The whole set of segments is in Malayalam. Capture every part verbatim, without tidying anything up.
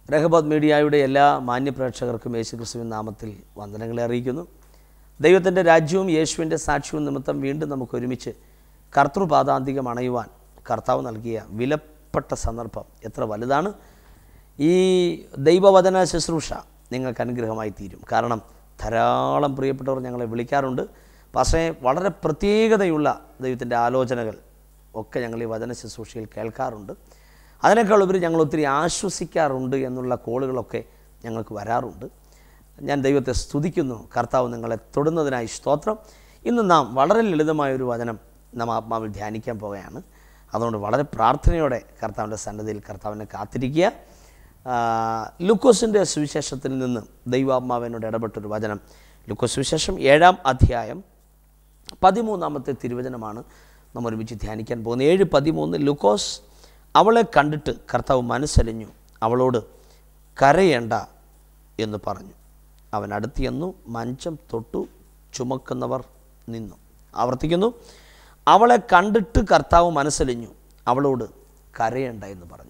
രഹബോത്ത് മീഡിയയുടെ എല്ലാ മാന്യപ്രേക്ഷകർക്കും യേശുക്രിസ്തുവിൻ നാമത്തിൽ വന്ദനങ്ങളെ അറിയിക്കുന്നു. ദൈവത്തിൻ്റെ രാജ്യവും യേശുവിൻ്റെ സാക്ഷ്യവും നിമിത്തം വീണ്ടും നമുക്ക് ഒരുമിച്ച് കർത്തൃപാദാന്തികം അണയുവാൻ കർത്താവ് നൽകിയ വിലപ്പെട്ട സന്ദർഭം എത്ര വലുതാണ്. ഈ ദൈവവചന ശുശ്രൂഷ നിങ്ങൾക്ക് അനുഗ്രഹമായി തീരും. കാരണം ധാരാളം പ്രിയപ്പെട്ടവർ ഞങ്ങളെ വിളിക്കാറുണ്ട്. പക്ഷേ വളരെ പ്രത്യേകതയുള്ള ദൈവത്തിൻ്റെ ആലോചനകൾ ഒക്കെ ഞങ്ങൾ ഈ വചന ശുശ്രൂഷയിൽ കേൾക്കാറുണ്ട്. അതിനേക്കാൾ ഉപരി ഞങ്ങൾ ഒത്തിരി ആശ്വസിക്കാറുണ്ട് എന്നുള്ള കോളുകളൊക്കെ ഞങ്ങൾക്ക് വരാറുണ്ട്. ഞാൻ ദൈവത്തെ സ്തുതിക്കുന്നു. കർത്താവ് നിങ്ങളെ തൊടുന്നതിനായി സ്തോത്രം. ഇന്ന് നാം വളരെ ലളിതമായൊരു വചനം നാം ആത്മാവിൽ ധ്യാനിക്കാൻ പോകുകയാണ്. അതുകൊണ്ട് വളരെ പ്രാർത്ഥനയോടെ കർത്താവിൻ്റെ സന്നിധിയിൽ കർത്താവിനെ കാത്തിരിക്കുക. ലൂക്കോസിൻ്റെ സുവിശേഷത്തിൽ നിന്ന് ദൈവാത്മാവിനോട് ഇടപെട്ടൊരു വചനം. ലൂക്കോസ് സുവിശേഷം ഏഴാം അധ്യായം പതിമൂന്നാമത്തെ തിരുവചനമാണ് നാം ഒരുമിച്ച് ധ്യാനിക്കാൻ പോകുന്നത്. ഏഴ് പതിമൂന്ന്. ലൂക്കോസ് അവളെ കണ്ടിട്ട് കർത്താവ് മനസ്സലിഞ്ഞു, അവളോട് കരയേണ്ട എന്ന് പറഞ്ഞു. അവൻ അടുത്ത് ചെന്നു മഞ്ചം തൊട്ടു, ചുമക്കുന്നവർ നിന്നു. ആവർത്തിക്കുന്നു, അവളെ കണ്ടിട്ട് കർത്താവ് മനസ്സലിഞ്ഞു, അവളോട് കരയേണ്ട എന്ന് പറഞ്ഞു.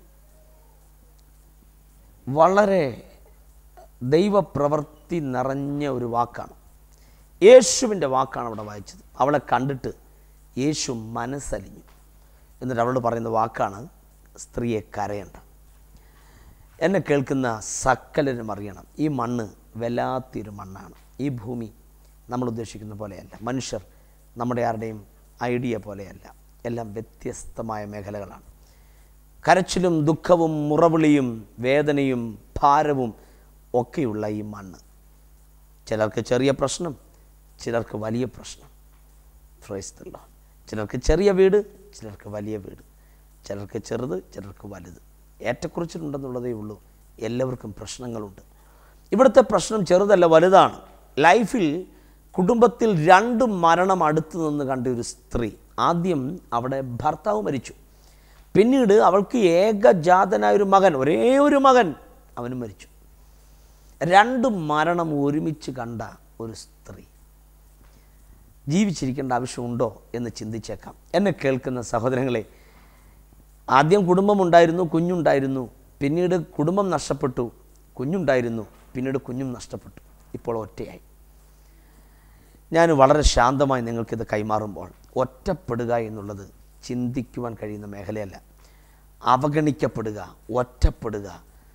വളരെ ദൈവപ്രവൃത്തി നിറഞ്ഞ ഒരു വാക്കാണ്. യേശുവിൻ്റെ വാക്കാണ് അവിടെ വായിച്ചത്. അവളെ കണ്ടിട്ട് യേശു മനസ്സലിഞ്ഞു. എന്നിട്ട് അവളോട് പറയുന്ന വാക്കാണ്, സ്ത്രീയെ കരയണ്ട. എന്നെ കേൾക്കുന്ന സകലരും അറിയണം, ഈ മണ്ണ് വല്ലാത്തൊരു മണ്ണാണ്. ഈ ഭൂമി നമ്മൾ ഉദ്ദേശിക്കുന്ന പോലെയല്ല. മനുഷ്യർ നമ്മുടെ ആരുടെയും ഐഡിയ പോലെയല്ല. എല്ലാം വ്യത്യസ്തമായ മേഖലകളാണ്. കരച്ചിലും ദുഃഖവും മുറവിളിയും വേദനയും ഭാരവും ഒക്കെയുള്ള ഈ മണ്ണ്, ചിലർക്ക് ചെറിയ പ്രശ്നം, ചിലർക്ക് വലിയ പ്രശ്നം. Praise the lord. ചിലർക്ക് ചെറിയ വീട്, ചിലർക്ക് വലിയ വീട്, ചിലർക്ക് ചെറുത്, ചിലർക്ക് വലുത്. ഏറ്റക്കുറച്ചിലുണ്ടെന്നുള്ളതേ ഉള്ളൂ. എല്ലാവർക്കും പ്രശ്നങ്ങളുണ്ട്. ഇവിടുത്തെ പ്രശ്നം ചെറുതല്ല, വലുതാണ്. ലൈഫിൽ കുടുംബത്തിൽ രണ്ട് മരണം അടുത്ത് നിന്ന് കണ്ട ഒരു സ്ത്രീ. ആദ്യം അവിടെ ഭർത്താവ് മരിച്ചു. പിന്നീട് അവൾക്ക് ഏകജാതനായൊരു മകൻ, ഒരേ ഒരു മകൻ, അവനും മരിച്ചു. രണ്ട് മരണം ഒരുമിച്ച് കണ്ട ഒരു സ്ത്രീ ജീവിച്ചിരിക്കേണ്ട ആവശ്യമുണ്ടോ എന്ന് ചിന്തിച്ചേക്കാം. എന്നെ കേൾക്കുന്ന സഹോദരങ്ങളെ, ആദ്യം കുടുംബമുണ്ടായിരുന്നു, കുഞ്ഞുണ്ടായിരുന്നു. പിന്നീട് കുടുംബം നഷ്ടപ്പെട്ടു, കുഞ്ഞുണ്ടായിരുന്നു. പിന്നീട് കുഞ്ഞും നഷ്ടപ്പെട്ടു. ഇപ്പോൾ ഒറ്റയായി. ഞാൻ വളരെ ശാന്തമായി നിങ്ങൾക്കിത് കൈമാറുമ്പോൾ, ഒറ്റപ്പെടുക എന്നുള്ളത് ചിന്തിക്കുവാൻ കഴിയുന്ന മേഖലയല്ല. അവഗണിക്കപ്പെടുക, ഒറ്റപ്പെടുക,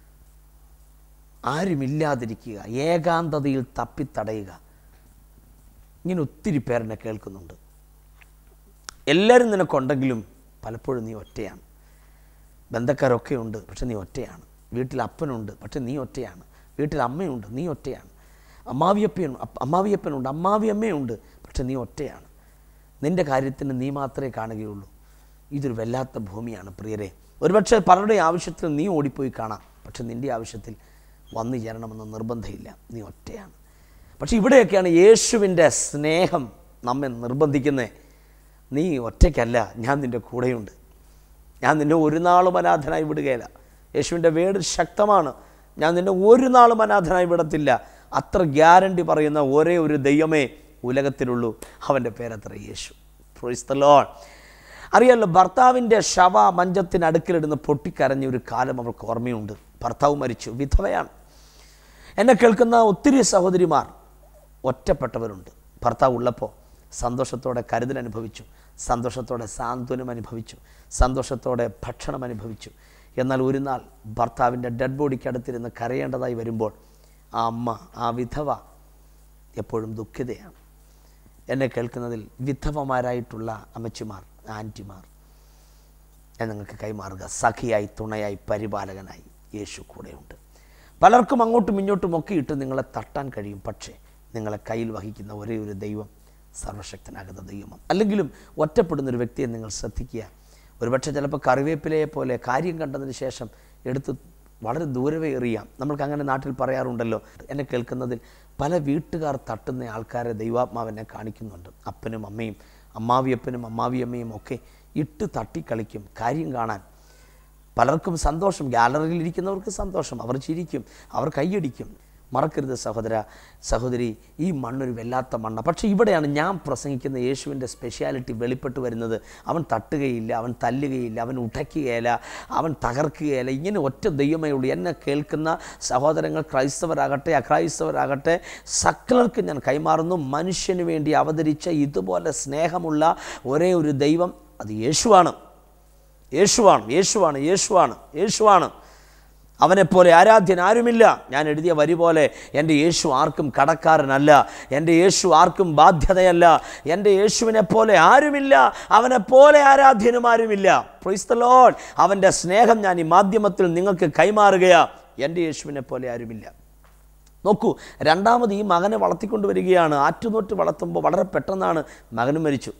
ആരുമില്ലാതിരിക്കുക, ഏകാന്തതയിൽ തപ്പിത്തടയുക, ഇങ്ങനെ ഒത്തിരി പേരെന്നെ കേൾക്കുന്നുണ്ട്. എല്ലാവരും നിനക്കുണ്ടെങ്കിലും പലപ്പോഴും നീ ഒറ്റയാണ്. ബന്ധക്കാരൊക്കെ ഉണ്ട്, പക്ഷെ നീ ഒറ്റയാണ്. വീട്ടിൽ അപ്പനുണ്ട്, പക്ഷെ നീ ഒറ്റയാണ്. വീട്ടിൽ അമ്മയുണ്ട്, നീ ഒറ്റയാണ്. അമ്മാവിയപ്പൻ അമ്മാവിയപ്പനുണ്ട്, അമ്മാവിയമ്മയുണ്ട്, പക്ഷെ നീ ഒറ്റയാണ്. നിൻ്റെ കാര്യത്തിന് നീ മാത്രമേ കാണുകയുള്ളൂ. ഇതൊരു വല്ലാത്ത ഭൂമിയാണ് പ്രിയരെ. ഒരുപക്ഷെ പലരുടെ ആവശ്യത്തിൽ നീ ഓടിപ്പോയി കാണാം, പക്ഷെ നിൻ്റെ ആവശ്യത്തിൽ വന്നു ചേരണമെന്ന് നിർബന്ധമില്ല. നീ ഒറ്റയാണ്. പക്ഷെ ഇവിടെയൊക്കെയാണ് യേശുവിൻ്റെ സ്നേഹം നമ്മെ നിർബന്ധിക്കുന്നത്. നീ ഒറ്റയ്ക്കല്ല, ഞാൻ നിൻ്റെ കൂടെയുണ്ട്. ഞാൻ നിന്നെ ഒരു നാളും അനാഥനായി വിടുകയില്ല. യേശുവിൻ്റെ വേട് ശക്തമാണ്. ഞാൻ നിന്നെ ഒരു നാളും അനാഥനായി വിടത്തില്ല. അത്ര ഗ്യാരണ്ടി പറയുന്ന ഒരേ ഒരു ദൈവമേ ഉലകത്തിലുള്ളൂ. അവൻ്റെ പേരത്ര യേശു. Praise the lord. അറിയാമല്ലോ, ഭർത്താവിൻ്റെ ശവ മഞ്ചത്തിനടുക്കിലിടുന്ന് പൊട്ടിക്കരഞ്ഞ ഒരു കാലം അവൾക്ക് ഓർമ്മയുണ്ട്. ഭർത്താവ് മരിച്ചു, വിധവയാണ്. എന്നെ കേൾക്കുന്ന ഒത്തിരി സഹോദരിമാർ ഒറ്റപ്പെട്ടവരുണ്ട്. ഭർത്താവ് ഉള്ളപ്പോൾ സന്തോഷത്തോടെ കരുതൽ അനുഭവിച്ചു, സന്തോഷത്തോടെ സാന്ത്വനം അനുഭവിച്ചു, സന്തോഷത്തോടെ ഭക്ഷണം അനുഭവിച്ചു. എന്നാൽ ഒരു നാൾ ഭർത്താവിൻ്റെ ഡെഡ് ബോഡിക്ക് അടുത്തിരുന്ന് കരയേണ്ടതായി വരുമ്പോൾ ആ അമ്മ, ആ വിധവ എപ്പോഴും ദുഃഖിതയാണ്. എന്നെ കേൾക്കുന്നതിൽ വിധവമാരായിട്ടുള്ള അമ്മച്ചിമാർ, ആൻറ്റിമാർ, ഞാൻ നിങ്ങൾക്ക് കൈമാറുക. സഖിയായി, തുണയായി, പരിപാലകനായി യേശു കൂടെയുണ്ട്. പലർക്കും അങ്ങോട്ടും ഇങ്ങോട്ടും ഒക്കെ ഇട്ട് നിങ്ങളെ തട്ടാൻ കഴിയും. പക്ഷേ നിങ്ങളെ കയ്യിൽ വഹിക്കുന്ന ഒരേ ഒരു ദൈവം സർവശക്തനാകുന്ന ദൈവം. അല്ലെങ്കിലും ഒറ്റപ്പെടുന്നൊരു വ്യക്തിയെ നിങ്ങൾ ശ്രദ്ധിക്കുക. ഒരുപക്ഷെ ചിലപ്പോൾ കറിവേപ്പിലയെ പോലെ കാര്യം കണ്ടതിന് ശേഷം എടുത്ത് വളരെ ദൂരവേ എറിയാം. നമ്മൾക്ക് അങ്ങനെ നാട്ടിൽ പറയാറുണ്ടല്ലോ. എന്നെ കേൾക്കുന്നതിൽ പല വീട്ടുകാർ തട്ടുന്ന ആൾക്കാരെ ദൈവാത്മാവെന്നെ കാണിക്കുന്നുണ്ട്. അപ്പനും അമ്മയും, അമ്മാവിയപ്പനും അമ്മാവിയമ്മയും ഒക്കെ ഇട്ട് തട്ടിക്കളിക്കും കാര്യം കാണാൻ. പലർക്കും സന്തോഷം, ഗാലറിയിൽ ഇരിക്കുന്നവർക്ക് സന്തോഷം, അവർ ചിരിക്കും, അവർ കൈയടിക്കും. മറക്കരുത് സഹോദര സഹോദരി, ഈ മണ്ണൊരു വല്ലാത്ത മണ്ണ. പക്ഷേ ഇവിടെയാണ് ഞാൻ പ്രസംഗിക്കുന്ന യേശുവിൻ്റെ സ്പെഷ്യാലിറ്റി വെളിപ്പെട്ട് വരുന്നത്. അവൻ തട്ടുകയില്ല, അവൻ തല്ലുകയില്ല, അവൻ ഉടയ്ക്കുകയില്ല, അവൻ തകർക്കുകയില്ല. ഇങ്ങനെ ഒറ്റ ദൈവമേ ഉള്ളൂ. എന്നെ കേൾക്കുന്ന സഹോദരങ്ങൾ ക്രൈസ്തവരാകട്ടെ അക്രൈസ്തവരാകട്ടെ സകലർക്കും ഞാൻ കൈമാറുന്നു. മനുഷ്യന് വേണ്ടി അവതരിച്ച ഇതുപോലെ സ്നേഹമുള്ള ഒരേ ഒരു ദൈവം അത് യേശുവാണ്. യേശുവാണ് യേശുവാണ് യേശുവാണ് യേശുവാണ് അവനെപ്പോലെ ആരാധ്യൻ ആരുമില്ല. ഞാൻ എഴുതിയ വരി പോലെ എൻ്റെ യേശു ആർക്കും കടക്കാരനല്ല, എൻ്റെ യേശു ആർക്കും ബാധ്യതയല്ല. എൻ്റെ യേശുവിനെ പോലെ ആരുമില്ല, അവനെപ്പോലെ ആരാധ്യനും ആരുമില്ല. Praise the lord. അവൻ്റെ സ്നേഹം ഞാൻ ഈ മാധ്യമത്തിൽ നിങ്ങൾക്ക് കൈമാറുകയാണ്. എൻ്റെ യേശുവിനെ പോലെ ആരുമില്ല. നോക്കൂ, രണ്ടാമത് ഈ മകനെ വളർത്തിക്കൊണ്ടുവരികയാണ്. ആറ്റുനോറ്റ് വളർത്തുമ്പോൾ വളരെ പെട്ടെന്നാണ് മകനും മരിച്ചു.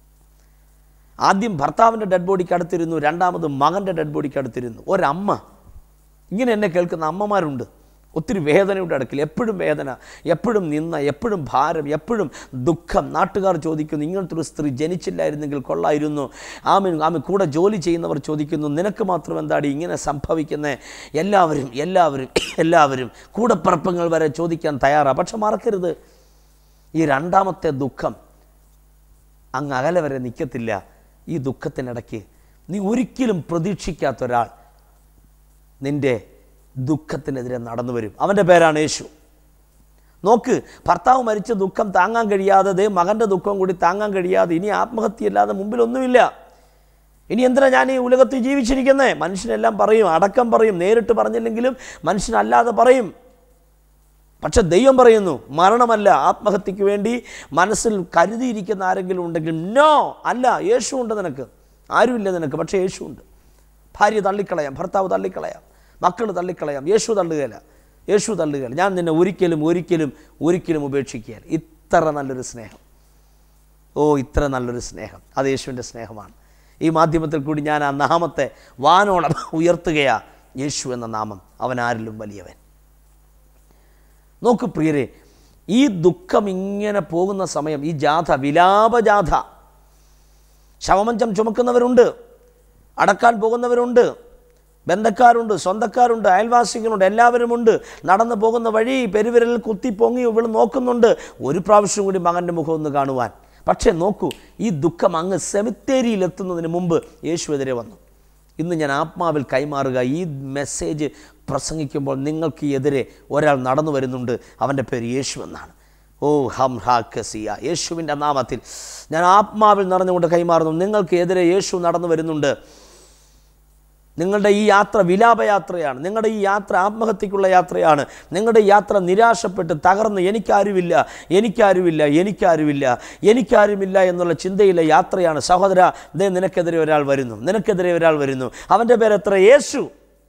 ആദ്യം ഭർത്താവിൻ്റെ ഡെഡ് ബോഡിക്ക് അടുത്തിരുന്നു, രണ്ടാമത് മകൻ്റെ ഡെഡ് ബോഡിക്ക് അടുത്തിരുന്നു. ഒരമ്മ, ഇങ്ങനെ എന്നെ കേൾക്കുന്ന അമ്മമാരുണ്ട്. ഒത്തിരി വേദനയുടെ അടുക്കൽ, എപ്പോഴും വേദന, എപ്പോഴും നിന്ന, എപ്പോഴും ഭാരം, എപ്പോഴും ദുഃഖം. നാട്ടുകാർ ചോദിക്കുന്നു, ഇങ്ങനത്തെ ഒരു സ്ത്രീ ജനിച്ചില്ലായിരുന്നെങ്കിൽ കൊള്ളായിരുന്നു. ആമൻ ആമൻ കൂടെ ജോലി ചെയ്യുന്നവർ ചോദിക്കുന്നു, നിനക്ക് മാത്രം എന്താടി ഇങ്ങനെ സംഭവിക്കുന്നത്? എല്ലാവരും എല്ലാവരും എല്ലാവരും കൂടപ്പിറപ്പങ്ങൾ വരെ ചോദിക്കാൻ തയ്യാറാണ്. പക്ഷെ മറക്കരുത്, ഈ രണ്ടാമത്തെ ദുഃഖം അങ്ങ് അകലെ വരെ നിൽക്കത്തില്ല. ഈ ദുഃഖത്തിനിടയ്ക്ക് നീ ഒരിക്കലും പ്രതീക്ഷിക്കാത്ത ഒരാൾ നിൻ്റെ ദുഃഖത്തിനെതിരെ നടന്നു വരും. അവൻ്റെ പേരാണ് യേശു. നോക്ക്, ഭർത്താവ് മരിച്ച ദുഃഖം താങ്ങാൻ കഴിയാതെ, മകൻ്റെ ദുഃഖം കൂടി താങ്ങാൻ കഴിയാതെ, ഇനി ആത്മഹത്യയല്ലാതെ മുമ്പിലൊന്നുമില്ല. ഇനി എന്തിനാ ഞാൻ ഈ ഉലകത്തിൽ ജീവിച്ചിരിക്കുന്നത്? മനുഷ്യനെല്ലാം പറയും, അടക്കം പറയും, നേരിട്ട് പറഞ്ഞില്ലെങ്കിലും മനുഷ്യനല്ലാതെ പറയും. പക്ഷെ ദൈവം പറയുന്നു, മരണമല്ല, ആത്മഹത്യക്ക് വേണ്ടി മനസ്സിൽ കരുതിയിരിക്കുന്ന ആരെങ്കിലും ഉണ്ടെങ്കിൽ നോ, അല്ല, യേശു ഉണ്ട് നിനക്ക്. ആരുമില്ല നിനക്ക്, പക്ഷേ യേശു ഉണ്ട്. ഭാര്യ തള്ളിക്കളയാം, ഭർത്താവ് തള്ളിക്കളയാം, മക്കൾ തള്ളിക്കളയാം, യേശു തള്ളുകയില്ല, യേശു തള്ളുകയില്ല. ഞാൻ നിന്നെ ഒരിക്കലും ഒരിക്കലും ഒരിക്കലും ഉപേക്ഷിക്കുകയില്ല. ഇത്ര നല്ലൊരു സ്നേഹം, ഓ ഇത്ര നല്ലൊരു സ്നേഹം, അത് യേശുവിൻ്റെ സ്നേഹമാണ്. ഈ മാധ്യമത്തിൽ കൂടി ഞാൻ ആ നാമത്തെ വാനോളം ഉയർത്തുകയാ. യേശു എന്ന നാമം, അവൻ ആരിലും വലിയവൻ. നോക്ക് പ്രിയരെ, ഈ ദുഃഖം ഇങ്ങനെ പോകുന്ന സമയം, ഈ ജാഥ, വിലാപജാഥ, ശവമഞ്ചം ചുമക്കുന്നവരുണ്ട്, അടക്കാൻ പോകുന്നവരുണ്ട്, ബന്ധക്കാരുണ്ട്, സ്വന്തക്കാരുണ്ട്, അയൽവാസികളുണ്ട്, എല്ലാവരുമുണ്ട്. നടന്നു പോകുന്ന വഴി പെരുവിരലിൽ കുത്തി പൊങ്ങി ഇവിടെ നോക്കുന്നുണ്ട്, ഒരു പ്രാവശ്യം കൂടി മകൻ്റെ മുഖം ഒന്ന് കാണുവാൻ. പക്ഷേ നോക്കൂ, ഈ ദുഃഖം അങ്ങ് സെമിത്തേരിയിൽ എത്തുന്നതിന് മുമ്പ് യേശു എതിരെ വന്നു. ഇന്ന് ഞാൻ ആത്മാവിൽ കൈമാറുക, ഈ മെസ്സേജ് പ്രസംഗിക്കുമ്പോൾ നിങ്ങൾക്ക് എതിരെ ഒരാൾ നടന്നു വരുന്നുണ്ട്. അവൻ്റെ പേര് യേശു എന്നാണ്. ഓ ഹം ഹാ കസിയ, യേശുവിൻ്റെ നാമത്തിൽ ഞാൻ ആത്മാവിൽ നിറഞ്ഞുകൊണ്ട് കൈമാറുന്നു. നിങ്ങൾക്ക് എതിരെ യേശു നടന്നു വരുന്നുണ്ട്. നിങ്ങളുടെ ഈ യാത്ര വിലാപയാത്രയാണ്. നിങ്ങളുടെ ഈ യാത്ര ആത്മഹത്യക്കുള്ള യാത്രയാണ്. നിങ്ങളുടെ യാത്ര നിരാശപ്പെട്ട് തകർന്ന് എനിക്കാരുമില്ല എനിക്കാരുമില്ല എനിക്കാരുമില്ല എനിക്കാരുമില്ല എന്നുള്ള ചിന്തയിലെ യാത്രയാണ്. സഹോദര, ദേ നിനക്കെതിരെ ഒരാൾ വരുന്നു, നിനക്കെതിരെ ഒരാൾ വരുന്നു. അവൻ്റെ പേര് എത്ര? യേശു.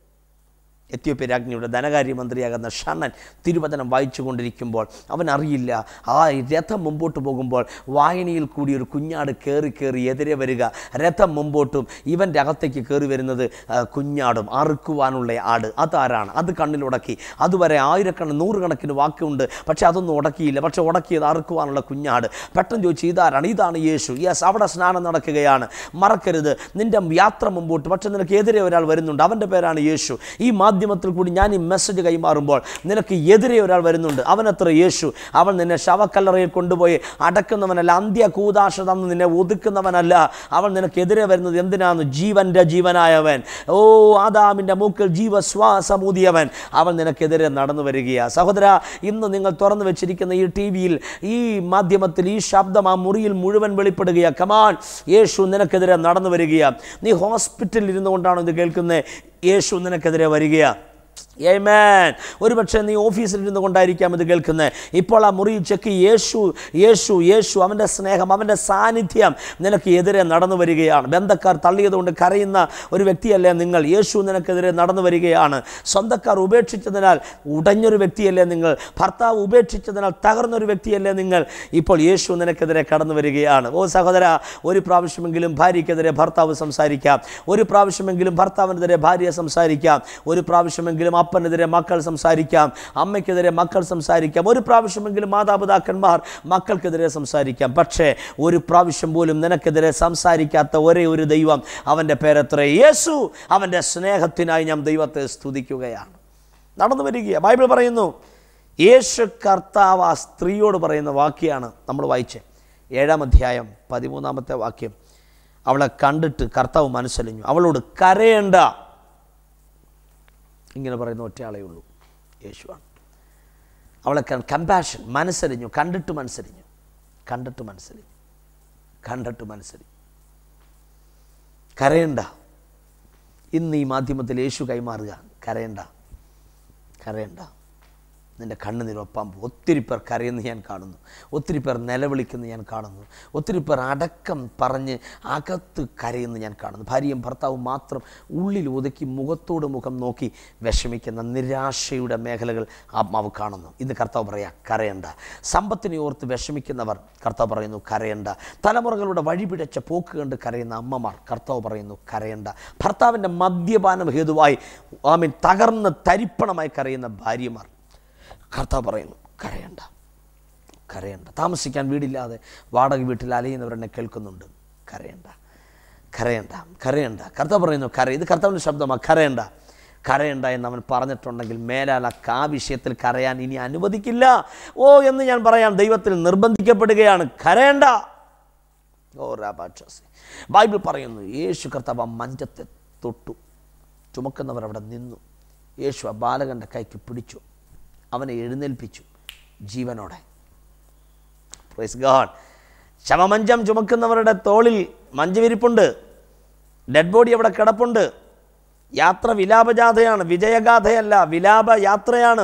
എത്യോപ്യ രാജ്ഞിയുടെ ധനകാര്യമന്ത്രിയാകുന്ന ഷണ്ണൻ തിരുവചനം വായിച്ചു കൊണ്ടിരിക്കുമ്പോൾ അവൻ അറിയില്ല, ആ രഥം മുമ്പോട്ട് പോകുമ്പോൾ വായനയിൽ കൂടി ഒരു കുഞ്ഞാട് കയറി കയറി എതിരെ വരിക. രഥം മുമ്പോട്ടും ഇവൻ്റെ അകത്തേക്ക് കയറി വരുന്നത് കുഞ്ഞാടും, അറുക്കുവാനുള്ള ആട്. അതാരാണ്? അത് കണ്ണിലുടക്കി. അതുവരെ ആയിരക്കണക്കിന് നൂറുകണക്കിന് വാക്കുണ്ട്, പക്ഷെ അതൊന്നും ഉടക്കിയില്ല. പക്ഷെ ഉടക്കിയത് അറുക്കുവാനുള്ള കുഞ്ഞാട്. പെട്ടെന്ന് ചോദിച്ചു, ഇതാരാണ്? ഇതാണ് യേശു. യെസ്, അവിടെ സ്നാനം നടക്കുകയാണ്. മറക്കരുത്, നിൻ്റെ യാത്ര മുമ്പോട്ട്, പക്ഷെ നിനക്ക് എതിരെ ഒരാൾ വരുന്നുണ്ട്. അവൻ്റെ പേരാണ് യേശു. ഈ മാധ്യമത്തിൽ കൂടി ഞാൻ ഈ മെസ്സേജ് കൈമാറുമ്പോൾ നിനക്ക് എതിരെ ഒരാൾ വരുന്നുണ്ട്. അവനത്ര യേശു. അവൻ നിന്നെ ശവക്കല്ലറയിൽ കൊണ്ടുപോയി അടക്കുന്നവനല്ല, അന്ത്യ കൂദാശ തന്ന് നിന്നെ ഒതുക്കുന്നവനല്ല. അവൻ നിനക്കെതിരെ വരുന്നത് എന്തിനാണ്? ജീവൻ്റെ ജീവനായവൻ, ഓ ആദാമിൻ്റെ മൂക്കിൽ ജീവശ്വാസമൂതിയവൻ, അവൻ നിനക്കെതിരെ നടന്നു വരികയാണ്. സഹോദര, ഇന്ന് നിങ്ങൾ തുറന്നു വെച്ചിരിക്കുന്ന ഈ ടി വിയിൽ, ഈ മാധ്യമത്തിൽ ഈ ശബ്ദം ആ മുറിയിൽ മുഴുവൻ വെളിപ്പെടുകയാണ്. കമാൻ, യേശു നിനക്കെതിരെ നടന്നു വരികയാണ്. നീ ഹോസ്പിറ്റലിൽ ഇരുന്നു കൊണ്ടാണോ ഇത് കേൾക്കുന്നത്? യേശു നിനക്കെതിരെ വരികയാണ്. ആമേൻ. ഒരുപക്ഷെ നീ ഓഫീസിൽ ഇരുന്ന് കൊണ്ടായിരിക്കാം ഇത് കേൾക്കുന്നത്. ഇപ്പോൾ ആ മുറിയിൽ ചെക്ക്, യേശു യേശു യേശു അവൻ്റെ സ്നേഹം, അവൻ്റെ സാന്നിധ്യം നിനക്ക് എതിരെ നടന്നു വരികയാണ്. ബന്ധക്കാർ തള്ളിയതുകൊണ്ട് കരയുന്ന ഒരു വ്യക്തിയല്ലേ നിങ്ങൾ? യേശു നിനക്കെതിരെ നടന്നു വരികയാണ്. സ്വന്തക്കാർ ഉപേക്ഷിച്ചതിനാൽ ഉടഞ്ഞൊരു വ്യക്തിയല്ലേ നിങ്ങൾ? ഭർത്താവ് ഉപേക്ഷിച്ചതിനാൽ തകർന്നൊരു വ്യക്തിയല്ലേ നിങ്ങൾ? ഇപ്പോൾ യേശു നിനക്കെതിരെ കടന്നു വരികയാണ്. ഓ സഹോദര, ഒരു പ്രാവശ്യമെങ്കിലും ഭാര്യയ്ക്കെതിരെ ഭർത്താവ് സംസാരിക്കാം, ഒരു പ്രാവശ്യമെങ്കിലും ഭർത്താവിനെതിരെ ഭാര്യ സംസാരിക്കാം, ഒരു പ്രാവശ്യമെങ്കിലും അപ്പനെതിരെ മക്കൾ സംസാരിക്കാം, അമ്മയ്ക്കെതിരെ മക്കൾ സംസാരിക്കാം, ഒരു പ്രാവശ്യമെങ്കിലും മാതാപിതാക്കന്മാർ മക്കൾക്കെതിരെ സംസാരിക്കാം. പക്ഷേ ഒരു പ്രാവശ്യം പോലും നിനക്കെതിരെ സംസാരിക്കാത്ത ഒരേ ഒരു ദൈവം, അവൻ്റെ പേരത്ര? യേശു. അവൻ്റെ സ്നേഹത്തിനായി ഞാൻ ദൈവത്തെ സ്തുതിക്കുകയാണ്. നടന്നു വരിക. ബൈബിൾ പറയുന്നു, യേശു കർത്താവ് ആ സ്ത്രീയോട് പറയുന്ന വാക്യാണ് നമ്മൾ വായിച്ചത്. ഏഴാം അധ്യായം പതിമൂന്നാമത്തെ വാക്യം. അവളെ കണ്ടിട്ട് കർത്താവ് മനസ്സലിഞ്ഞു, അവളോട് കരയേണ്ട. ഇങ്ങനെ പറയുന്ന ഒറ്റയാളേ ഉള്ളൂ, യേശുവാണ്. അവളെ കമ്പാഷൻ, മനസ്സലിഞ്ഞു, കണ്ടിട്ട് മനസ്സലിഞ്ഞു, കണ്ടിട്ട് മനസ്സലിഞ്ഞു, കണ്ടിട്ട് മനസ്സലിഞ്ഞു. കരയണ്ട. ഇന്ന് ഈ മാധ്യമത്തിൽ യേശു കൈമാറുക, കരയണ്ട, കരയണ്ട. നിൻ്റെ കണ്ണുനീരൊപ്പാൻ പോകും. ഒത്തിരി പേർ കരയുന്ന ഞാൻ കാണുന്നു, ഒത്തിരി പേർ നിലവിളിക്കുന്ന ഞാൻ കാണുന്നു, ഒത്തിരി പേർ അടക്കം പറഞ്ഞ് അകത്ത് കരയുന്ന ഞാൻ കാണുന്നു. ഭാര്യയും ഭർത്താവും മാത്രം ഉള്ളിൽ ഒതുക്കി മുഖത്തോട് മുഖം നോക്കി വിഷമിക്കുന്ന നിരാശയുടെ മേഖലകൾ ആത്മാവ് കാണുന്നു. ഇന്ന് കർത്താവ് പറയാ, കരയണ്ട. സമ്പത്തിനെ ഓർത്ത് വിഷമിക്കുന്നവർ കർത്താവ് പറയുന്നു കരയണ്ട. തലമുറകളുടെ വഴിപിഴച്ച പോക്ക് കണ്ട് കരയുന്ന അമ്മമാർ കർത്താവ് പറയുന്നു കരയണ്ട. ഭർത്താവിൻ്റെ മദ്യപാനം ഹേതുവായി ആമീൻ തകർന്ന് തരിപ്പണമായി കരയുന്ന ഭാര്യമാർ കർത്താവ് പറയുന്നു കരയണ്ട, കരയണ്ട. താമസിക്കാൻ വീടില്ലാതെ വാടക വീട്ടിൽ അലയുന്നവരെന്നെ കേൾക്കുന്നുണ്ട്, കരയണ്ട, കരയണ്ട, കരയണ്ട. കർത്താവ് പറയുന്നു കര. ഇത് കർത്താവിൻ്റെ ശബ്ദമാണ്, കരയണ്ട, കരയണ്ട എന്ന് അവൻ പറഞ്ഞിട്ടുണ്ടെങ്കിൽ മേലാൽ ആ വിഷയത്തിൽ കരയാൻ ഇനി അനുവദിക്കില്ല. ഓ എന്ന് ഞാൻ പറയാം, ദൈവത്തിൽ നിർബന്ധിക്കപ്പെടുകയാണ്, കരയണ്ട. ഓ രാബാക്ഷസി. ബൈബിൾ പറയുന്നു യേശു കർത്താവ് ആ മഞ്ചത്തെ തൊട്ടു, ചുമക്കുന്നവർ അവിടെ നിന്നു. യേശു ആ ബാലകൻ്റെ കൈക്ക് പിടിച്ചു, അവനെ എഴുന്നേൽപ്പിച്ചു ജീവനോടെ. Praise God. ശവമഞ്ചം ചുമക്കുന്നവരുടെ തോളിൽ മഞ്ചവിരിപ്പുണ്ട്, ഡെഡ് ബോഡി അവിടെ കിടപ്പുണ്ട്. യാത്ര വിലാപജാഥയാണ്, വിജയഗാഥയല്ല, വിലാപ യാത്രയാണ്.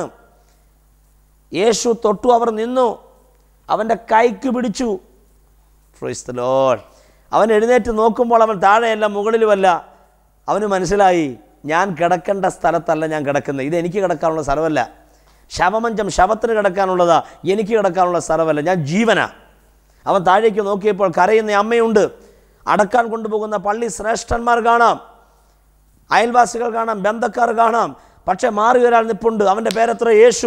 യേശു തൊട്ടു, അവർ നിന്നു, അവൻ്റെ കൈക്ക് പിടിച്ചു. Praise the lord. അവൻ എഴുന്നേറ്റ് നോക്കുമ്പോൾ അവൻ താഴെയല്ല മുകളിലുമല്ല. അവന് മനസ്സിലായി, ഞാൻ കിടക്കേണ്ട സ്ഥലത്തല്ല ഞാൻ കിടക്കുന്നത്, ഇത് എനിക്ക് കിടക്കാനുള്ള സ്ഥലമല്ല. ശവമഞ്ചം ശവത്തിന് കിടക്കാനുള്ളതാ, എനിക്ക് കിടക്കാനുള്ള സ്ഥലമല്ല, ഞാൻ ജീവനാ. അവൻ താഴേക്ക് നോക്കിയപ്പോൾ കരയുന്ന അമ്മയുണ്ട്, അടക്കാൻ കൊണ്ടുപോകുന്ന പള്ളി ശ്രേഷ്ഠന്മാർ കാണാം, അയൽവാസികൾ കാണാം, ബന്ധക്കാർ കാണാം. പക്ഷെ മാറി ഒരാൾ നിപ്പുണ്ട്, അവൻ്റെ പേരെത്ര? യേശു.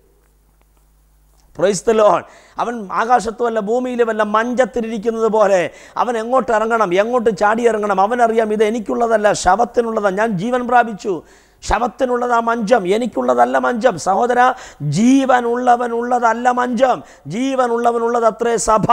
Praise the lord. അവൻ ആകാശത്തുമല്ല ഭൂമിയിലുമല്ല മഞ്ചത്തിലിരിക്കുന്നത് പോലെ അവൻ എങ്ങോട്ട് ഇറങ്ങണം, എങ്ങോട്ട് ചാടി ഇറങ്ങണം. അവനറിയാം ഇത് എനിക്കുള്ളതല്ല, ശവത്തിനുള്ളതാണ്. ഞാൻ ജീവൻ പ്രാപിച്ചു, ശവത്തിനുള്ളതാ മഞ്ചം, എനിക്കുള്ളതല്ല മഞ്ചം. സഹോദര, ജീവനുള്ളവനുള്ളതല്ല മഞ്ചം, ജീവനുള്ളവനുള്ളത് അത്രേ സഭ.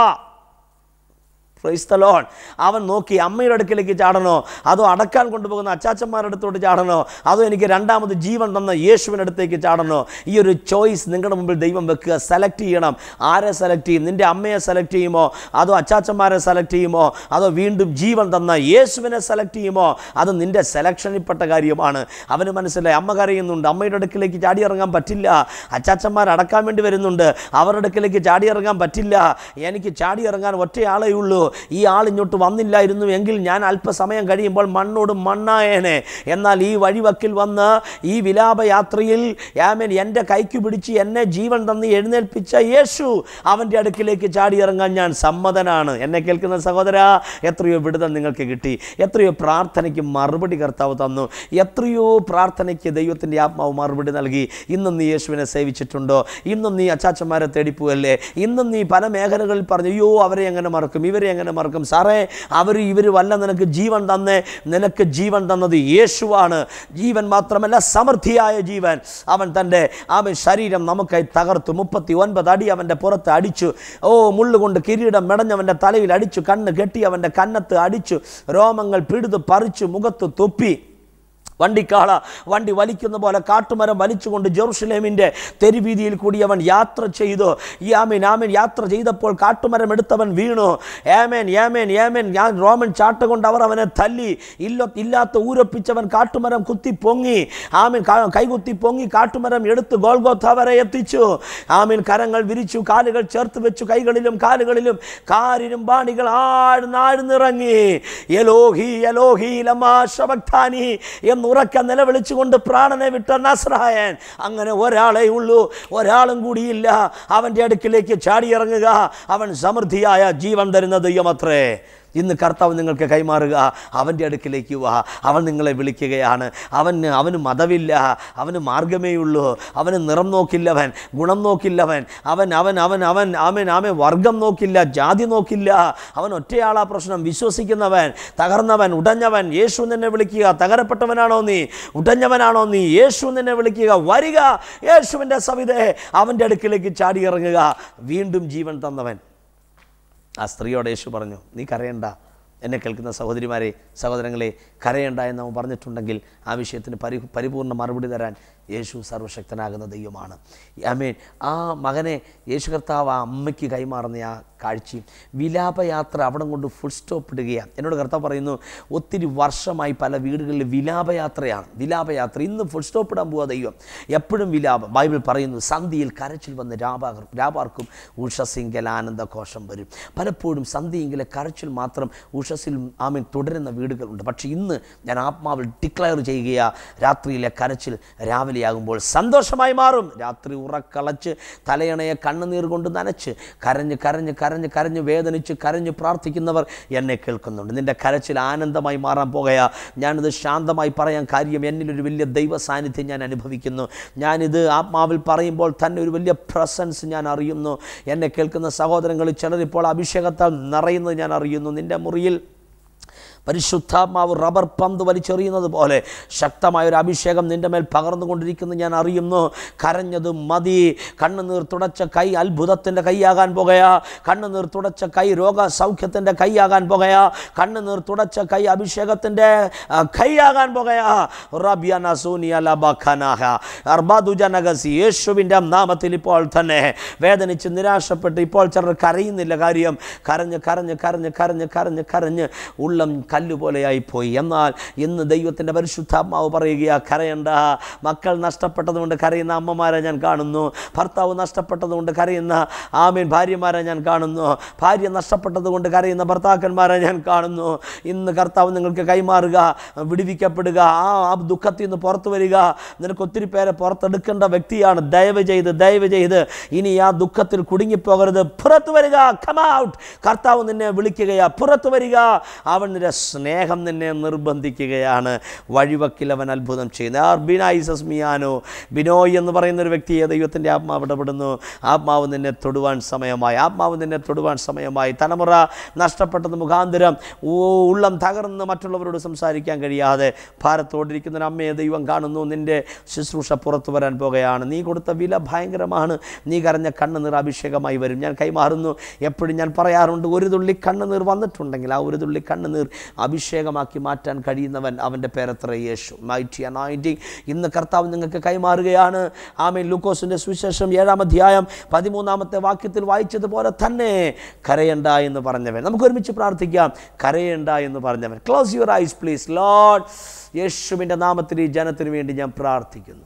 Praise the lord. അവൻ നോക്കി, അമ്മയുടെ അടുക്കിലേക്ക് ചാടണോ, അതോ അടക്കാൻ കൊണ്ടുപോകുന്ന അച്ചാച്ചന്മാരുടെ അടുത്തോട്ട് ചാടണോ, അതോ എനിക്ക് രണ്ടാമത് ജീവൻ തന്ന യേശുവിൻ്റെ അടുത്തേക്ക് ചാടണോ? ഈ ഒരു ചോയ്സ് നിങ്ങളുടെ മുമ്പിൽ ദൈവം വെക്കുക. സെലക്ട് ചെയ്യണം. ആരെ സെലക്ട് ചെയ്യും? നിൻ്റെ അമ്മയെ സെലക്ട് ചെയ്യുമോ, അതോ അച്ചാച്ചന്മാരെ സെലക്ട് ചെയ്യുമോ, അതോ വീണ്ടും ജീവൻ തന്ന യേശുവിനെ സെലക്ട് ചെയ്യുമോ? അത് നിൻ്റെ സെലക്ഷനിൽപ്പെട്ട കാര്യമാണ്. അവന് മനസ്സിലായി, അമ്മ കരയുന്നുണ്ട്, അമ്മയുടെ അടുക്കിലേക്ക് ചാടിയിറങ്ങാൻ പറ്റില്ല. അച്ചാച്ചന്മാർ അടക്കാൻ വേണ്ടി വരുന്നുണ്ട്, അവരുടെ അടുക്കിലേക്ക് ചാടിയിറങ്ങാൻ പറ്റില്ല. എനിക്ക് ചാടിയിറങ്ങാൻ ഒറ്റയാളേ ഉള്ളൂ. ഈ ആൾ ഇങ്ങോട്ട് വന്നില്ലായിരുന്നു എങ്കിൽ ഞാൻ അല്പസമയം കഴിയുമ്പോൾ മണ്ണോട് മണ്ണായേനെ. എന്നാൽ ഈ വഴിവക്കിൽ വന്ന് ഈ വിലാപയാത്രയിൽ ആമേൻ എൻ്റെ കൈക്ക് പിടിച്ച് എന്നെ ജീവൻ തന്ന് എഴുന്നേൽപ്പിച്ച യേശു, അവൻ്റെ അടുക്കിലേക്ക് ചാടിയിറങ്ങാൻ ഞാൻ സമ്മതനാണ്. എന്നെ കേൾക്കുന്ന സഹോദര, എത്രയോ വിടുതൽ നിങ്ങൾക്ക് കിട്ടി, എത്രയോ പ്രാർത്ഥനയ്ക്ക് മറുപടി കർത്താവ് തന്നു, എത്രയോ പ്രാർത്ഥനയ്ക്ക് ദൈവത്തിൻ്റെ ആത്മാവ് മറുപടി നൽകി. ഇന്നും നീ യേശുവിനെ സേവിച്ചിട്ടുണ്ടോ? ഇന്നും നീ അച്ചാച്ചന്മാരെ തേടിപ്പോവല്ലേ? ഇന്നും നീ പല മേഖലകളിൽ പറഞ്ഞു, അയ്യോ അവരെ എങ്ങനെ മറക്കും, ഇവരെ എങ്ങനെ മറക്കും? സാറേ, അവർ ഇവർ വല്ല നിനക്ക് ജീവൻ തന്നേ, നിനക്ക് ജീവൻ തന്നത് യേശുവാണ്. ജീവൻ മാത്രമല്ല, സമൃദ്ധിയായ ജീവൻ. അവൻ തൻ്റെ അവൻ ശരീരം നമുക്കായി തകർത്തു. മുപ്പത്തി ഒൻപത് അടി അവൻ്റെ പുറത്ത് അടിച്ചു. ഓ, മുള്ളുകൊണ്ട് കിരീടം മെടഞ്ഞവൻ്റെ തലയിൽ അടിച്ചു, കണ്ണ് കെട്ടി അവൻ്റെ കന്നത്ത് അടിച്ചു, രോമങ്ങൾ പിഴുതു പറിച്ചു, മുഖത്ത് തൊപ്പി. വണ്ടിക്കാള വണ്ടി വലിക്കുന്ന പോലെ കാട്ടുമരം വലിച്ചുകൊണ്ട് ജെറുസലേമിൻ്റെ തെരുവീതിയിൽ കൂടി അവൻ യാത്ര ചെയ്തു. ആമേൻ ആമേൻ. യാത്ര ചെയ്തപ്പോൾ കാട്ടുമരം എടുത്തവൻ വീണു. ഏമേൻ ഏമേൻ ഏമേൻ. ഞാൻ റോമൻ ചാട്ട കൊണ്ട് അവർ അവനെ തല്ലി. ഇല്ല ഇല്ലാത്ത ഊരപ്പിച്ചവൻ കാട്ടുമരം കുത്തി പൊങ്ങി. ആമേൻ. കൈകുത്തി പൊങ്ങി കാട്ടുമരം എടുത്ത് ഗോൽഗോഥ വരെ എത്തിച്ചു. ആമേൻ. കരങ്ങൾ വിരിച്ചു, കാലുകൾ ചേർത്ത് വെച്ചു, കൈകളിലും കാലുകളിലും കാരിലും ബാണികൾ ആഴ്ന്നാഴ്ന്നിറങ്ങി. എലോഹി എലോഹി ലമാ ശബക്താനി എന്ന് ഉറക്ക നിലവിളിച്ചുകൊണ്ട് പ്രാണനെ വിട്ട നസ്രായൻ. അങ്ങനെ ഒരാളെ ഉള്ളൂ, ഒരാളും കൂടിയില്ല. അവൻ്റെ അടുക്കിലേക്ക് ചാടിയിറങ്ങുക. അവൻ സമൃദ്ധിയായ ജീവൻ തരുന്ന ദൈവമത്രേ. ഇന്ന് കർത്താവ് നിങ്ങൾക്ക് കൈമാറുക. അവൻ്റെ അടുക്കിലേക്ക് വാ. അവൻ നിങ്ങളെ വിളിക്കുകയാണ്. അവന് അവന് മതമില്ല, അവന് മാർഗമേ ഉള്ളൂ. അവന് നിറം നോക്കില്ലവൻ, ഗുണം നോക്കില്ലവൻ, അവൻ അവൻ അവൻ അവൻ അവൻ അവൻ വർഗം നോക്കില്ല, ജാതി നോക്കില്ല. അവൻ ഒറ്റയാളാ പ്രശ്നം. വിശ്വസിക്കുന്നവൻ, തകർന്നവൻ, ഉടഞ്ഞവൻ, യേശു നിന്നെ വിളിക്കുക. തകരപ്പെട്ടവനാണോ നീ? ഉടഞ്ഞവനാണോ നീ? യേശു നിന്നെ വിളിക്കുക. വരിക യേശുവിൻ്റെ സവിധേ, അവൻ്റെ അടുക്കിലേക്ക് ചാടിയിറങ്ങുക. വീണ്ടും ജീവൻ തന്നവൻ. ആ സ്ത്രീയോട് യേശു പറഞ്ഞു, നീ കരയണ്ട. എന്നെ കേൾക്കുന്ന സഹോദരിമാരെ, സഹോദരങ്ങളെ, കരയണ്ട എന്ന് അവൻ പറഞ്ഞിട്ടുണ്ടെങ്കിൽ ആ വിഷയത്തിന് പരി പരിപൂർണ്ണ മറുപടി തരാൻ യേശു സർവശക്തനാകുന്ന ദൈവമാണ്. ആമേൻ. ആ മകനെ യേശു കർത്താവ് ആ അമ്മയ്ക്ക് കൈമാറുന്ന ആ കാഴ്ചയും വിലാപയാത്ര അവിടെ കൊണ്ട് ഫുൾ സ്റ്റോപ്പ് ഇടുകയാണ്. എന്നോട് കർത്താവ് പറയുന്നു, ഒത്തിരി വർഷമായി പല വീടുകളിൽ വിലാപയാത്രയാണ്. വിലാപയാത്ര ഇന്ന് ഫുൾ സ്റ്റോപ്പ് ഇടാൻ പോവുക ദൈവം. എപ്പോഴും വിലാപം. ബൈബിൾ പറയുന്നു, സന്ധിയിൽ കരച്ചിൽ വന്ന് രാപാർ രാപാർക്കും ഉഷസിങ്കൽ ആനന്ദഘോഷം വരും. പലപ്പോഴും സന്ധിയെങ്കിലെ കരച്ചിൽ മാത്രം ഉഷസിൽ ആമേൻ തുടരുന്ന വീടുകളുണ്ട്. പക്ഷേ ഇന്ന് ഞാൻ ആത്മാവിൽ ഡിക്ലെയർ ചെയ്യുകയാ, രാത്രിയിലെ കരച്ചിൽ രാവിലെയാകുമ്പോൾ സന്തോഷമായി മാറും. രാത്രി ഉറക്കളച്ച് തലയണയെ കണ്ണുനീർ കൊണ്ട് നനച്ച് കരഞ്ഞ് കരഞ്ഞ് കരഞ്ഞ് കരഞ്ഞ് വേദനിച്ച് കരഞ്ഞ് പ്രാർത്ഥിക്കുന്നവർ എന്നെ കേൾക്കുന്നുണ്ട്. നിൻ്റെ കരച്ചിൽ ആനന്ദമായി മാറാൻ പോകുകയാ. ഞാനിത് ശാന്തമായി പറയാൻ കാര്യം, എന്നിലൊരു വലിയ ദൈവ സാന്നിധ്യം ഞാൻ അനുഭവിക്കുന്നു. ഞാനിത് ആത്മാവിൽ പറയുമ്പോൾ തന്നെ ഒരു വലിയ പ്രസൻസ് ഞാൻ അറിയുന്നു. എന്നെ കേൾക്കുന്ന സഹോദരങ്ങളിൽ ചിലരിപ്പോൾ അഭിഷേകത്താൽ നിറയുന്നത് ഞാൻ അറിയുന്നു. നിൻ്റെ മുറിയിൽ പരിശുദ്ധാത്മാവ് റബ്ബർ പന്ത് വലിച്ചെറിയുന്നത് പോലെ ശക്തമായൊരു അഭിഷേകം നിൻ്റെ മേൽ പകർന്നുകൊണ്ടിരിക്കുന്നത് ഞാൻ അറിയുന്നു. കരഞ്ഞത് മതി. കണ്ണുനീർ തുടച്ച കൈ അത്ഭുതത്തിൻ്റെ കൈയാകാൻ പോകുകയാ. കണ്ണുനീർ തുടച്ച കൈ രോഗസൗഖ്യത്തിൻ്റെ കൈയാകാൻ പോകുകയാ. കണ്ണുനീർ തുടച്ച കൈ അഭിഷേകത്തിൻ്റെ കൈയാകാൻ പോകുകയാ. യേശുവിൻ്റെ നാമത്തിൽ ഇപ്പോൾ തന്നെ വേദനിച്ച് നിരാശപ്പെട്ട് ഇപ്പോൾ ചിലർ കരയുന്നില്ല. കാര്യം കരഞ്ഞ് കരഞ്ഞ് കരഞ്ഞ് കരഞ്ഞ് കരഞ്ഞ് കരഞ്ഞ് ഉള്ളം കല്ലുപോലെയായിപ്പോയി. എന്നാൽ ഇന്ന് ദൈവത്തിൻ്റെ പരിശുദ്ധാത്മാവ് പറയുക, കരയണ്ട. മക്കൾ നഷ്ടപ്പെട്ടതുകൊണ്ട് കരയുന്ന അമ്മമാരെ ഞാൻ കാണുന്നു. ഭർത്താവ് നഷ്ടപ്പെട്ടതുകൊണ്ട് കരയുന്ന ആമീൻ ഭാര്യമാരെ ഞാൻ കാണുന്നു. ഭാര്യ നഷ്ടപ്പെട്ടതുകൊണ്ട് കരയുന്ന ഭർത്താക്കന്മാരെ ഞാൻ കാണുന്നു. ഇന്ന് കർത്താവ് നിങ്ങൾക്ക് കൈമാറുക, വിടുവിക്കപ്പെടുക, ആ ആ ദുഃഖത്തിൽ നിന്ന് പുറത്തു വരിക. നിനക്ക് ഒത്തിരി പേരെ പുറത്തെടുക്കേണ്ട വ്യക്തിയാണ്. ദയവ് ചെയ്ത് ദയവ് ചെയ്ത് ഇനി ആ ദുഃഖത്തിൽ കുടുങ്ങിപ്പോകരുത്. പുറത്തു വരിക. Come out. കർത്താവ് നിന്നെ വിളിക്കുകയാ. പുറത്തു വരിക. അവൻ നിന്റെ സ്നേഹം നിന്നെ നിർബന്ധിക്കുകയാണ്. വഴിവക്കിൽ അവൻ അത്ഭുതം ചെയ്യുന്നത്. ബിനായിസസ് മിയാനോ ബിനോയ് എന്ന് പറയുന്ന ഒരു വ്യക്തിയെ ദൈവത്തിൻ്റെ ആത്മാവ് ഇടപെടുന്നു. ആത്മാവ് നിന്നെ തൊടുവാൻ സമയമായി. ആത്മാവ് നിന്നെ തൊടുവാൻ സമയമായി. തലമുറ നഷ്ടപ്പെട്ടത് മുഖാന്തരം ഓ ഉള്ളം തകർന്ന് മറ്റുള്ളവരോട് സംസാരിക്കാൻ കഴിയാതെ ഭാരത്തോടിരിക്കുന്ന ഒരു അമ്മയെ ദൈവം കാണുന്നു. നിൻ്റെ ശുശ്രൂഷ പുറത്തു വരാൻ പോകുകയാണ്. നീ കൊടുത്ത വില ഭയങ്കരമാണ്. നീ കരഞ്ഞ കണ്ണുനീർ അഭിഷേകമായി വരും. ഞാൻ കൈമാറുന്നു. എപ്പോഴും ഞാൻ പറയാറുണ്ട്, ഒരു തുള്ളി കണ്ണുനീർ വന്നിട്ടുണ്ടെങ്കിൽ ആ ഒരു തുള്ളി കണ്ണുനീർ അഭിഷേകമാക്കി മാറ്റാൻ കഴിയുന്നവൻ, അവൻ്റെ പേരത്ര യേശു. മൈറ്റി അനോയിന്റിംഗ് ഇന്ന് കർത്താവ് നിങ്ങൾക്ക് കൈമാറുകയാണ്. ആമേൻ. ലൂക്കോസിൻ്റെ സുവിശേഷം ഏഴാം അധ്യായം പതിമൂന്നാമത്തെ വാക്യത്തിൽ വായിച്ചതുപോലെ തന്നെ കരയണ്ട എന്ന് പറഞ്ഞവൻ. നമുക്ക് ഒരുമിച്ച് പ്രാർത്ഥിക്കാം. കരയണ്ട എന്ന് പറഞ്ഞവൻ. Close your eyes please. Lord, യേശുവിൻ്റെ നാമത്തിൽ ഈ ജനത്തിന് വേണ്ടി ഞാൻ പ്രാർത്ഥിക്കുന്നു.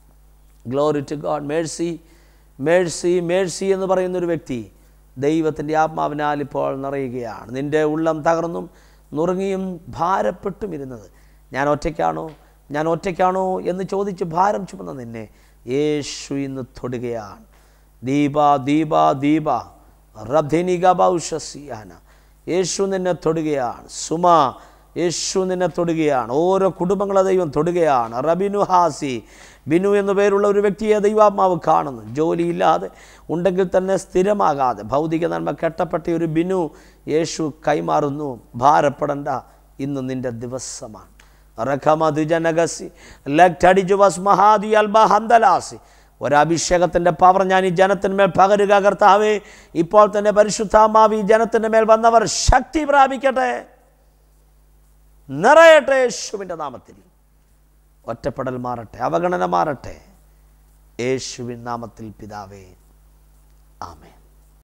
Glory to God. Mercy mercy mercy എന്ന് പറയുന്നൊരു വ്യക്തി ദൈവത്തിൻ്റെ ആത്മാവിനാൽ ഇപ്പോൾ നിറയുകയാണ്. നിൻ്റെ ഉള്ളം തകർന്നും നുറുങ്ങിയും ഭാരപ്പെട്ടും ഇരുന്നത്, ഞാൻ ഒറ്റയ്ക്കാണോ ഞാൻ ഒറ്റയ്ക്കാണോ എന്ന് ചോദിച്ച് ഭാരം ചുമന്ന നിന്നെ യേശു ഇന്ന് തൊടുകയാണ്. ദീപ ദീപ ദീപ റബ്ധിനിക ബൗഷസിയാന യേശു നിന്നെ തൊടുകയാണ്. സുമ യേശു നിന്നെ തൊടുകയാണ്. ഓരോ കുടുംബങ്ങളെ ദൈവം തൊടുകയാണ്. റബിനു ഹാസി ബിനു എന്നു പേരുള്ള ഒരു വ്യക്തിയെ ദൈവാത്മാവ് കാണുന്നു. ജോലിയില്ലാതെ ഉണ്ടെങ്കിൽ തന്നെ സ്ഥിരമാകാതെ ഭൗതിക നന്മ കെട്ടപ്പെട്ട ഒരു ബിനു യേശു കൈമാറുന്നു. ഭാരപ്പെടണ്ട, ഇന്ന് നിൻ്റെ ദിവസമാണ്. ഒരഭിഷേകത്തിൻ്റെ പവർ ഞാൻ ഈ ജനത്തിന്മേൽ പകരുക കർത്താവേ. ഇപ്പോൾ തന്നെ പരിശുദ്ധാത്മാവ് ഈ ജനത്തിൻ്റെ മേൽ വന്നവർ ശക്തി പ്രാപിക്കട്ടെ, നിറയട്ടെ യേശുവിൻ്റെ നാമത്തിൽ. ഒറ്റപ്പെടൽ മാറട്ടെ, അവഗണന മാറട്ടെ യേശുവിൻ നാമത്തിൽ പിതാവേ, ആമേൻ.